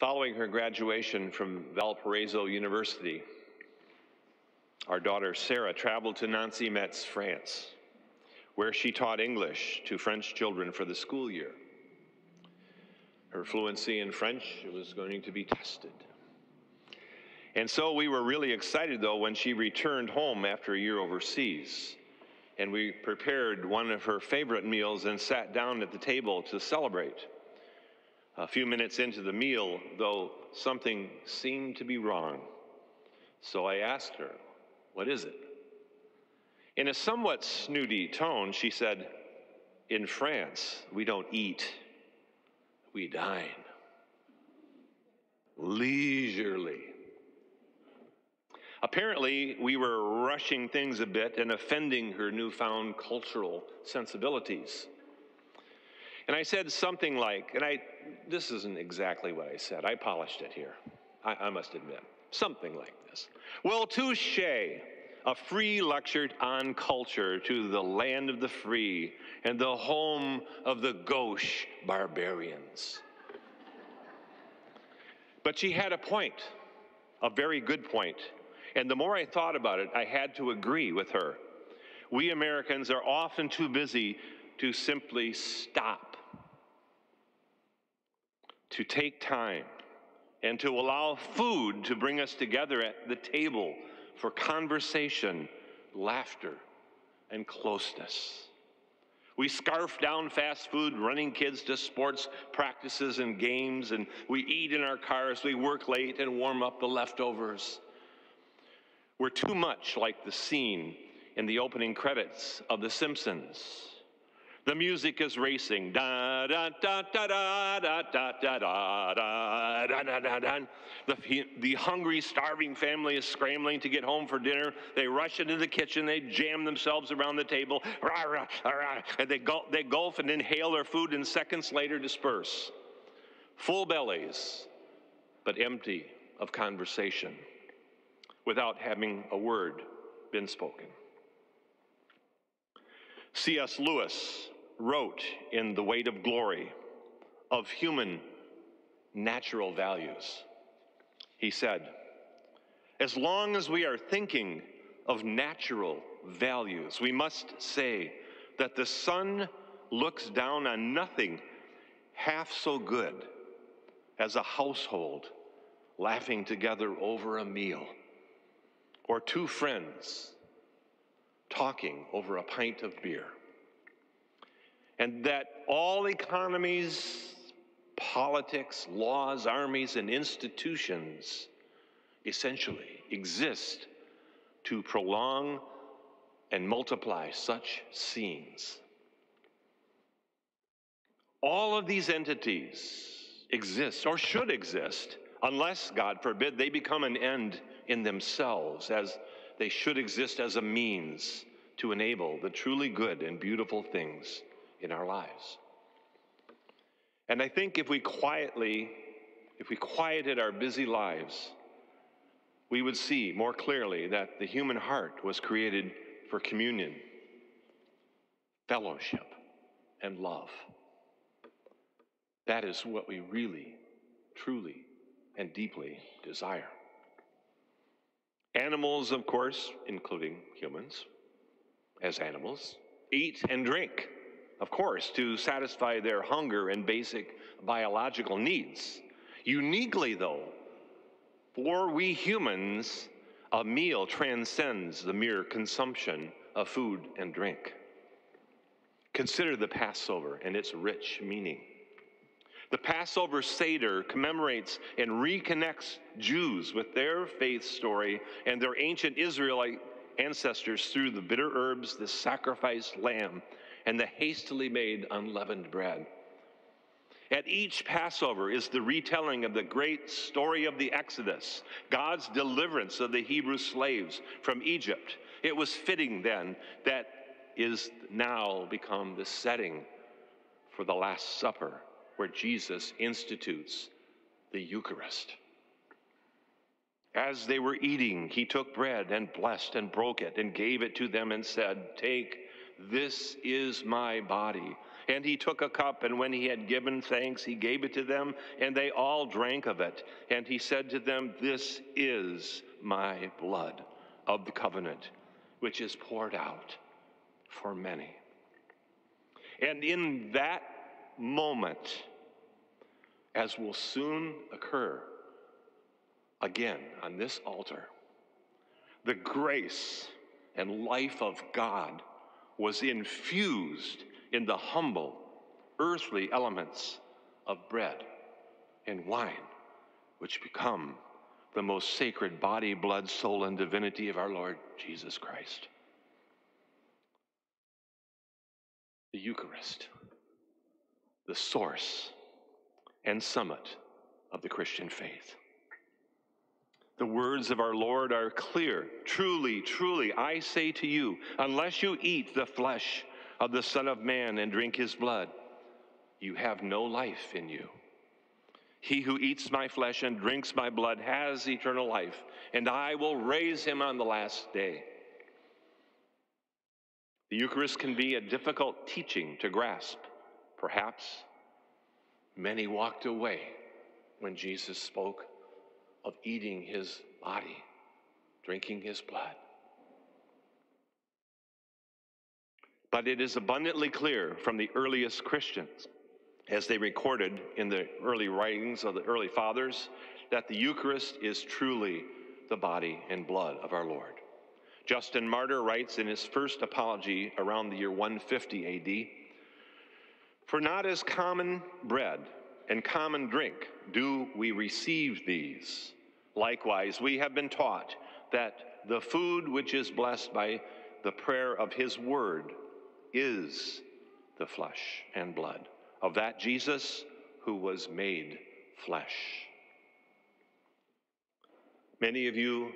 Following her graduation from Valparaiso University, our daughter Sarah traveled to Nancy, Metz, France, where she taught English to French children for the school year. Her fluency in French was going to be tested. And so we were really excited, though, when she returned home after a year overseas. And we prepared one of her favorite meals and sat down at the table to celebrate. A few minutes into the meal, though, something seemed to be wrong. So I asked her, "What is it?" In a somewhat snooty tone, she said, "In France, we don't eat, we dine. Leisurely." Apparently, we were rushing things a bit and offending her newfound cultural sensibilities. And I said something like, this isn't exactly what I said. I polished it here, I must admit. Something like this. "Well, touche, a free lecture on culture to the land of the free and the home of the gauche barbarians." But she had a point, a very good point. And the more I thought about it, I had to agree with her. We Americans are often too busy to simply stop, to take time, and to allow food to bring us together at the table for conversation, laughter, and closeness. We scarf down fast food, running kids to sports practices and games, and we eat in our cars, we work late and warm up the leftovers. We're too much like the scene in the opening credits of The Simpsons. The music is racing. Da da da da da da da da da da da da da. The hungry, starving family is scrambling to get home for dinner. They rush into the kitchen. They jam themselves around the table. Rah, rah, rah, and they gulp and inhale their food, and seconds later disperse. Full bellies, but empty of conversation, without having a word been spoken. C.S. Lewis wrote in The Weight of Glory of human natural values. He said, "As long as we are thinking of natural values, we must say that the sun looks down on nothing half so good as a household laughing together over a meal, or two friends talking over a pint of beer. And that all economies, politics, laws, armies, and institutions essentially exist to prolong and multiply such scenes. All of these entities exist, or should exist, unless, God forbid, they become an end in themselves, as they should exist as a means to enable the truly good and beautiful things in our lives. And I think if we quieted our busy lives, we would see more clearly that the human heart was created for communion, fellowship, and love. That is what we really, truly, and deeply desire. Animals, of course, including humans, as animals, eat and drink, of course, to satisfy their hunger and basic biological needs. Uniquely, though, for we humans, a meal transcends the mere consumption of food and drink. Consider the Passover and its rich meaning. The Passover Seder commemorates and reconnects Jews with their faith story and their ancient Israelite ancestors through the bitter herbs, the sacrificed lamb, and the hastily made unleavened bread. At each Passover is the retelling of the great story of the Exodus, God's deliverance of the Hebrew slaves from Egypt. It was fitting then that is now become the setting for the Last Supper, where Jesus institutes the Eucharist. As they were eating, he took bread and blessed and broke it and gave it to them and said, "Take, this is my body." And he took a cup, and when he had given thanks, he gave it to them, and they all drank of it. And he said to them, "This is my blood of the covenant, which is poured out for many." And in that moment, as will soon occur again on this altar, the grace and life of God was infused in the humble, earthly elements of bread and wine, which become the most sacred body, blood, soul, and divinity of our Lord Jesus Christ. The Eucharist, the source and summit of the Christian faith. The words of our Lord are clear. "Truly, truly, I say to you, unless you eat the flesh of the Son of Man and drink his blood, you have no life in you. He who eats my flesh and drinks my blood has eternal life, and I will raise him on the last day." The Eucharist can be a difficult teaching to grasp. Perhaps many walked away when Jesus spoke of eating his body, drinking his blood. But it is abundantly clear from the earliest Christians, as they recorded in the early writings of the early fathers, that the Eucharist is truly the body and blood of our Lord. Justin Martyr writes in his first apology around the year 150 AD, "For not as common bread and common drink do we receive these. Likewise, we have been taught that the food which is blessed by the prayer of his word is the flesh and blood of that Jesus who was made flesh." Many of you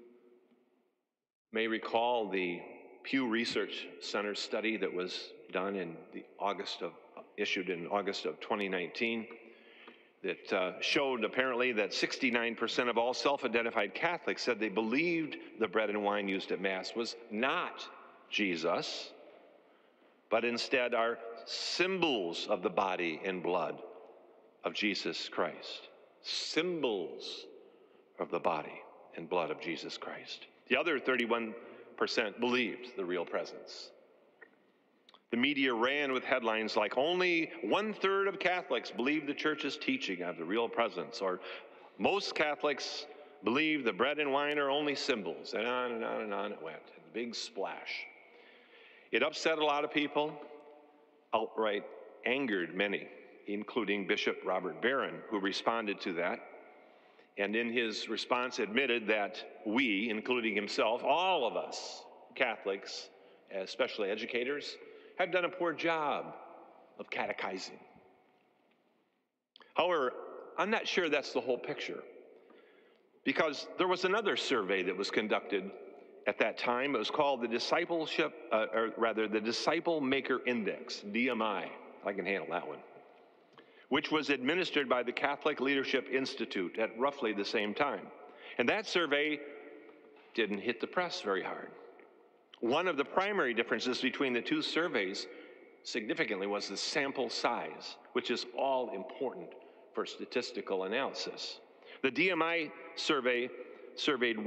may recall the Pew Research Center study that was done issued in August of 2019 that showed apparently that 69% of all self-identified Catholics said they believed the bread and wine used at Mass was not Jesus, but instead are symbols of the body and blood of Jesus Christ. Symbols of the body and blood of Jesus Christ. The other 31% believed the real presence. The media ran with headlines like, "Only 1/3 of Catholics believe the Church's teaching of the real presence," or "Most Catholics believe the bread and wine are only symbols," and on and on and on it went. A big splash. It upset a lot of people, outright angered many, including Bishop Robert Barron, who responded to that. And in his response admitted that we, including himself, all of us Catholics, especially educators, have done a poor job of catechizing. However, I'm not sure that's the whole picture, because there was another survey that was conducted at that time. It was called the the Disciple Maker Index, DMI. I can handle that one, which was administered by the Catholic Leadership Institute at roughly the same time. And that survey didn't hit the press very hard. One of the primary differences between the two surveys significantly was the sample size, which is all important for statistical analysis. The DMI survey surveyed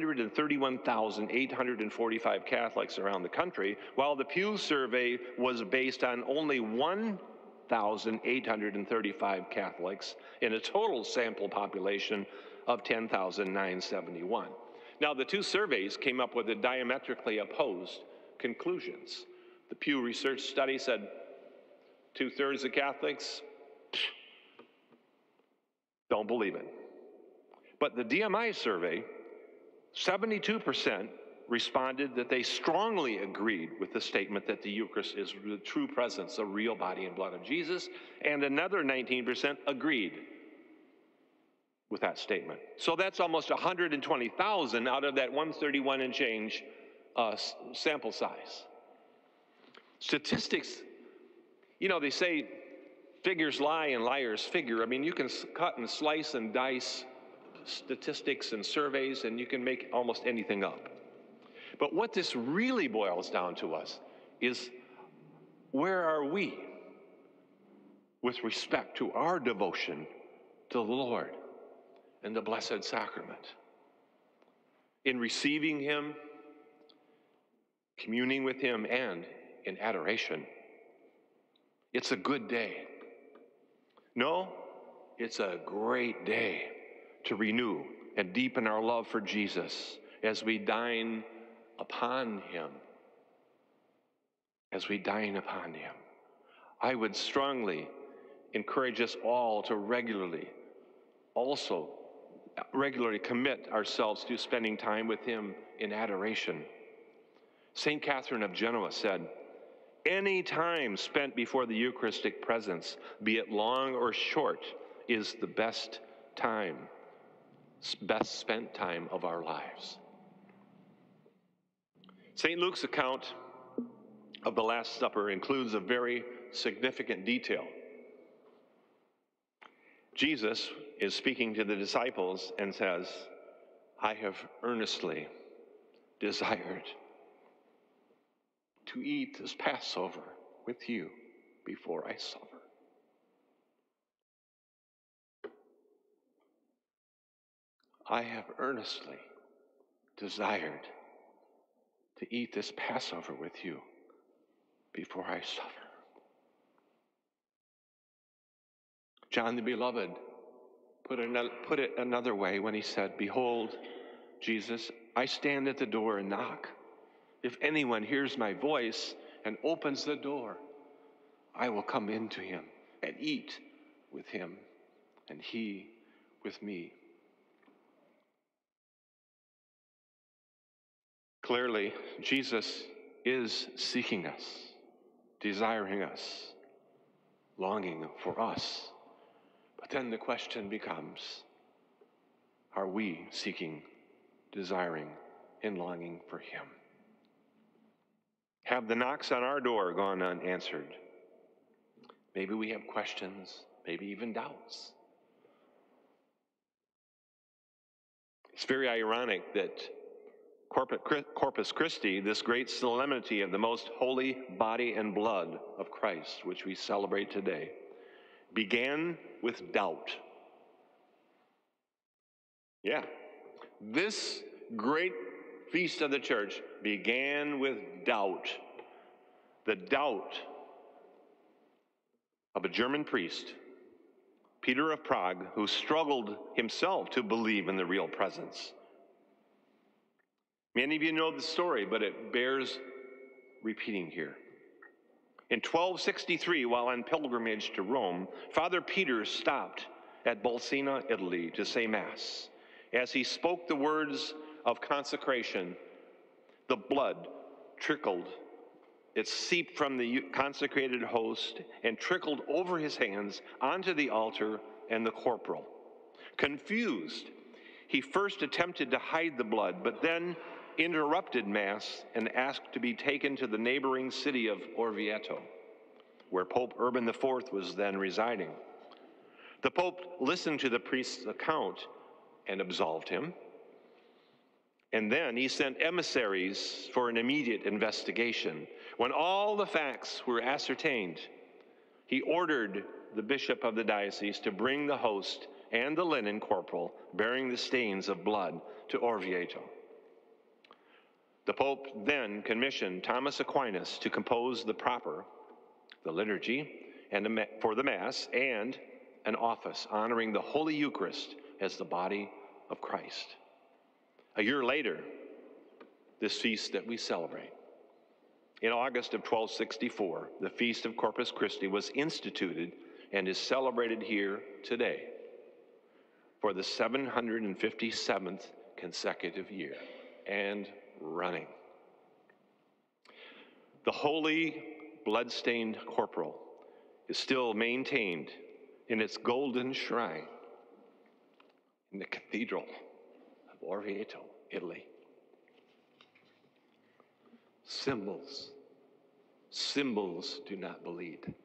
131,845 Catholics around the country, while the Pew survey was based on only 1,835 Catholics in a total sample population of 10,971. Now, the two surveys came up with diametrically opposed conclusions. The Pew Research study said 2/3 of Catholics don't believe it. But the DMI survey, 72% responded that they strongly agreed with the statement that the Eucharist is the true presence, the real body and blood of Jesus, and another 19% agreed with that statement. So that's almost 120,000 out of that 131 and change sample size. Statistics, they say figures lie and liars figure. I mean, you can cut and slice and dice statistics and surveys, and you can make almost anything up. But what this really boils down to us is, where are we with respect to our devotion to the Lord and the Blessed Sacrament. In receiving him, communing with him, and in adoration. It's a good day. No, it's a great day to renew and deepen our love for Jesus as we dine upon him. As we dine upon him. I would strongly encourage us all to regularly commit ourselves to spending time with him in adoration. St. Catherine of Genoa said, "Any time spent before the Eucharistic presence, be it long or short, is the best spent time of our lives." St. Luke's account of the Last Supper includes a very significant detail. Jesus is speaking to the disciples and says, "I have earnestly desired to eat this Passover with you before I suffer." I have earnestly desired to eat this Passover with you before I suffer. John the Beloved put it another way when he said, "Behold, Jesus, I stand at the door and knock. If anyone hears my voice and opens the door, I will come into him and eat with him, and he with me." Clearly, Jesus is seeking us, desiring us, longing for us. But then the question becomes, are we seeking, desiring, and longing for him? Have the knocks on our door gone unanswered? Maybe we have questions, maybe even doubts. It's very ironic that Corpus Christi, this great solemnity of the most holy body and blood of Christ, which we celebrate today, began with doubt. Yeah, this great feast of the church began with doubt. The doubt of a German priest, Peter of Prague, who struggled himself to believe in the real presence. Many of you know the story, but it bears repeating here. In 1263, while on pilgrimage to Rome, Father Peter stopped at Bolsena, Italy, to say Mass. As he spoke the words of consecration, the blood trickled. It seeped from the consecrated host and trickled over his hands onto the altar and the corporal. Confused, he first attempted to hide the blood, but then interrupted Mass and asked to be taken to the neighboring city of Orvieto, where Pope Urban IV was then residing. The Pope listened to the priest's account and absolved him. And then he sent emissaries for an immediate investigation. When all the facts were ascertained, he ordered the bishop of the diocese to bring the host and the linen corporal bearing the stains of blood to Orvieto. The Pope then commissioned Thomas Aquinas to compose the proper, the liturgy, and for the Mass, and an office honoring the Holy Eucharist as the body of Christ. A year later, this feast that we celebrate, in August of 1264, the Feast of Corpus Christi was instituted and is celebrated here today for the 757th consecutive year and running. The holy blood-stained corporal is still maintained in its golden shrine in the Cathedral of Orvieto, Italy. Symbols do not bleed.